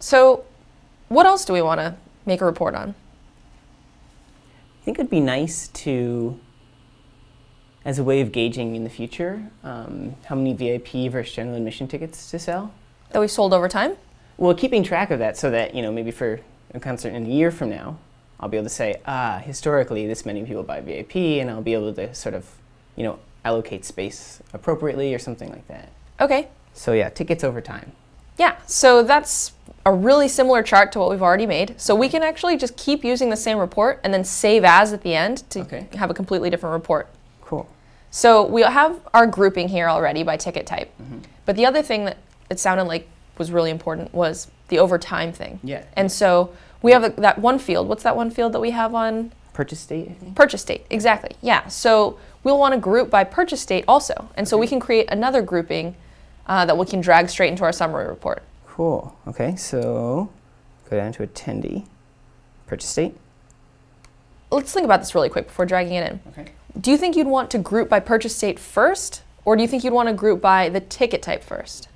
So what else do we want to make a report on? I think it'd be nice to, as a way of gauging in the future, how many VIP versus general admission tickets to sell. That we sold over time? Well, keeping track of that so that, maybe for a concert in a year from now, I'll be able to say, historically, this many people buy VIP, and I'll be able to sort of, allocate space appropriately or something like that. Okay. So yeah, tickets over time. Yeah, so that's a really similar chart to what we've already made. So we can actually just keep using the same report and then save as at the end to have a completely different report. Cool. So we have our grouping here already by ticket type. But the other thing that it sounded like was really important was the over time thing. Yeah. And so we have that one field. What's that one field that we have on? Purchase date, I think? Purchase date, exactly. Yeah, so we'll want to group by purchase date also. And so we can create another grouping that we can drag straight into our summary report. Cool. Okay, so go down to attendee, purchase date. Let's think about this really quick before dragging it in. Okay. Do you think you'd want to group by purchase date first, or do you think you'd want to group by the ticket type first?